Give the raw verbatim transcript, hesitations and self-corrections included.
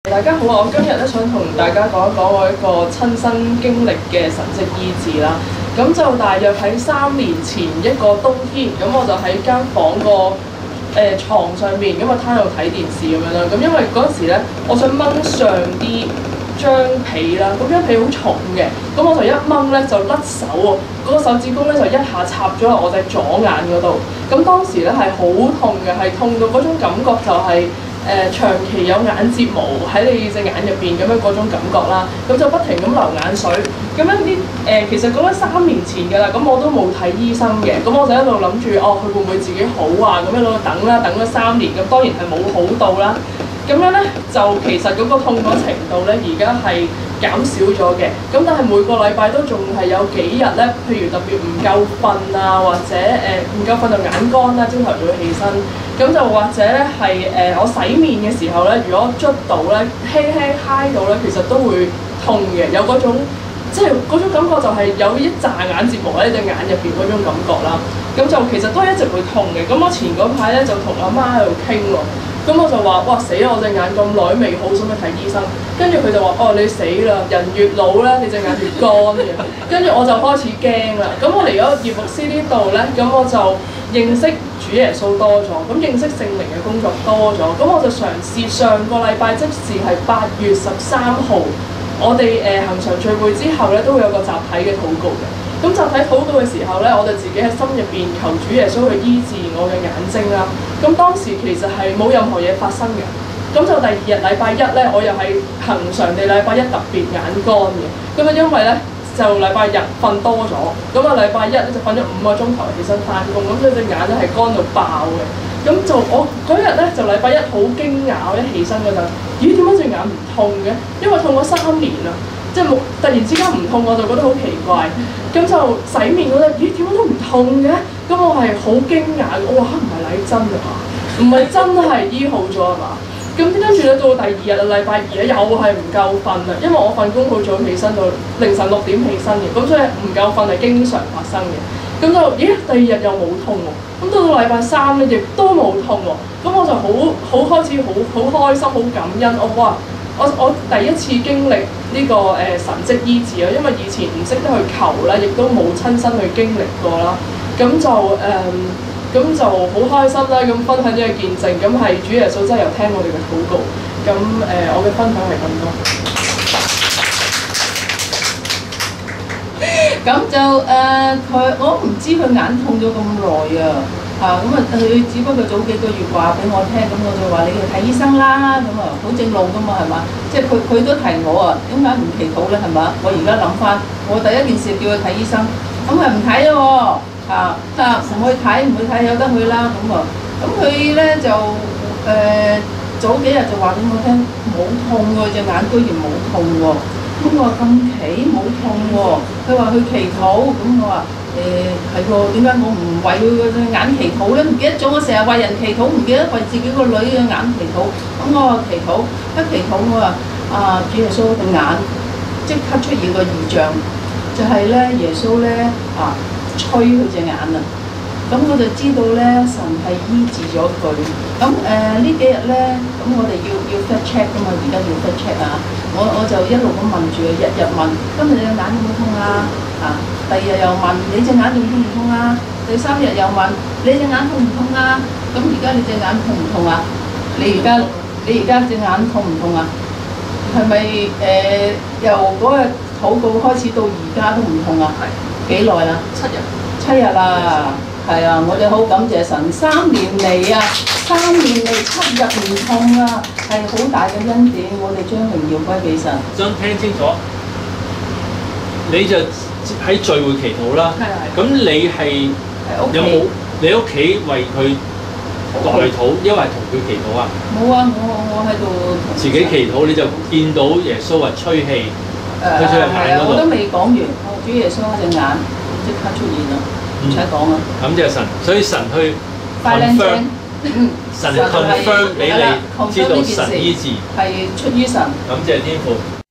大家好啊！我今日咧想同大家講一講我一個親身經歷嘅神蹟醫治啦。咁就大約喺三年前一個冬天，咁我就喺間房個誒牀上面，咁啊攤喺度睇電視咁樣啦。咁因為嗰陣時咧，我想掹上啲張被啦，咁張被好重嘅，咁我就一掹咧就甩手喎，嗰、那個手指公咧就一下插咗落我隻左眼嗰度。咁當時咧係好痛嘅，係痛到嗰種感覺就係、是。誒、呃、長期有眼睫毛喺你隻眼入邊咁樣嗰種感覺啦，咁就不停咁流眼水，咁樣啲誒其實講緊三年前㗎啦，咁我都冇睇醫生嘅，咁我就一路諗住哦，佢會唔會自己好啊？咁一路等啦，等咗三年，咁當然係冇好到啦。咁樣咧就其實嗰個痛嗰程度咧，而家係減少咗嘅。咁但係每個禮拜都仲係有幾日咧，譬如特別唔夠瞓啊，或者誒唔夠瞓就眼乾啦，朝頭早起身。咁就或者咧係誒我洗面嘅時候咧，如果捽到咧輕輕揩到咧，其實都會痛嘅，有嗰種即係嗰種感覺就係有一紮眼睫毛喺隻眼入邊嗰種感覺啦。咁就其實都一直會痛嘅。咁我前嗰排咧就同阿媽喺度傾喎。咁我就話：哇死啦！我隻眼咁耐未好，想去睇醫生。跟住佢就話：哦，你死啦！人越老咧，你隻眼越乾嘅。跟住我就開始驚啦。咁我嚟咗葉牧師呢度咧，咁我就認識主耶穌多咗，咁認識聖靈嘅工作多咗。咁我就嘗試上個禮拜，即是係八月十三號，我哋誒恆常聚會之後咧，都會有個集體嘅禱告嘅。咁集體禱告嘅時候咧，我哋自己喺心入邊求主耶穌去醫治我嘅眼睛啦。咁當時其實係冇任何嘢發生嘅。咁就第二日禮拜一咧，我又係恆常地禮拜一特別眼乾嘅。咁啊，因為咧就禮拜日瞓多咗，咁啊禮拜一咧就瞓咗五個鐘頭起身返工，咁所以隻眼咧係乾到爆嘅。咁就我嗰日咧就禮拜一好驚訝，我一起身嗰陣，咦點解隻眼唔痛嘅？因為痛咗三年啦。即係冇突然之間唔痛，我就覺得好奇怪。咁就洗面嗰陣，咦點解都唔痛嘅？咁我係好驚訝，我話嚇唔係禮真㗎嘛，唔係真係醫好咗係嘛？咁跟住咧到第二日啊，禮拜二咧又係唔夠瞓啦，因為我份工好早起身到凌晨六點起身嘅，咁所以唔夠瞓係經常發生嘅。咁就咦第二日又冇痛喎，咁到到禮拜三咧亦都冇痛喎，咁我就好好開始好好開心好感恩，我哇！我我第一次經歷呢、這個誒、呃、神蹟醫治啊，因為以前唔識得去求啦，亦都冇親身去經歷過啦，咁就誒咁、呃、就好開心啦，咁分享呢個見證，咁係主耶穌真係有聽我哋嘅禱告，咁誒、呃、我嘅分享係咁多。 咁就誒佢、呃，我唔知佢眼痛咗咁耐啊。啊，咁啊，佢只不過早幾個月話俾我聽，咁我就話你去睇醫生啦，咁啊，好正路噶嘛，係嘛？即係佢佢都提我啊，點解唔祈禱咧？係嘛？我而家諗翻，我第一件事叫佢睇醫生，咁佢唔睇咯喎，啊啊唔去睇唔去睇有得去啦，咁啊，咁佢咧就誒、呃、早幾日就話俾我聽冇痛喎，隻眼居然冇痛喎，咁我話咁奇冇痛喎，佢話去祈禱，咁我話。誒係喎，點解我唔為佢個眼祈禱咧？唔記得咗，我成日為人祈禱，唔記得為自己個女嘅眼祈禱。咁我話祈禱，一祈禱我話啊，主耶穌對眼即刻出現個異象，就係、是、咧耶穌咧啊吹佢隻眼啊！咁我就知道咧神係醫治咗佢。咁誒、呃、呢幾日咧，咁我哋要要 fact check 噶嘛，而家要 fact check 啊！我我就一路咁問住佢，日日問，今日隻眼有冇痛啊？啊！第二日又問你隻眼仲痛唔痛啊？第三日又問你隻眼痛唔痛啊？咁而家你隻眼痛唔痛啊？你而家你而家隻眼痛唔痛啊？係咪誒由嗰日禱告開始到而家都唔痛啊？係幾耐啊？七日。七日啦，係啊！我哋好感謝神，三年嚟啊，三年嚟七日唔痛啊，係好大嘅恩典。我哋將榮耀歸俾神。 想聽清楚，你就喺聚會祈禱啦。係係。咁你係有冇你屋企為佢代禱，因為同佢祈禱啊？ 冇啊！我我喺度自己祈禱，你就見到耶穌話吹氣， 誒吹出入眼嗰度。 我都未講完，我主耶穌隻眼即刻出現啦，唔使講啦。 感謝神，所以神去 confirm， 神 confirm 俾你知道神醫治， 係出於神。 感謝天父。